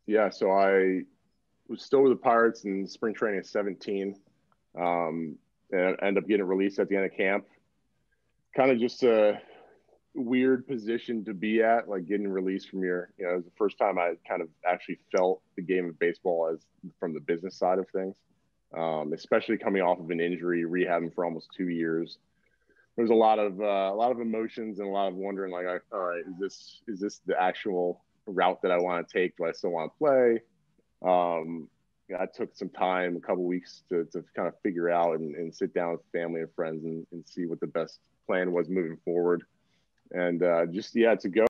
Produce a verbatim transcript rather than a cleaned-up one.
Yeah, so I was still with the Pirates in spring training at seventeen, um, and I ended up getting released at the end of camp. Kind of just a weird position to be at, like getting released from your, you know, it was the first time I kind of actually felt the game of baseball as from the business side of things, um, especially coming off of an injury, rehabbing for almost two years. There's a lot of uh, a lot of emotions and a lot of wondering, like, all right, is this is this the actual route that I want to take? Do I still want to play? Um, yeah, I took some time, a couple weeks to, to kind of figure out and, and sit down with family and friends and, and see what the best plan was moving forward. And uh, just, yeah, to go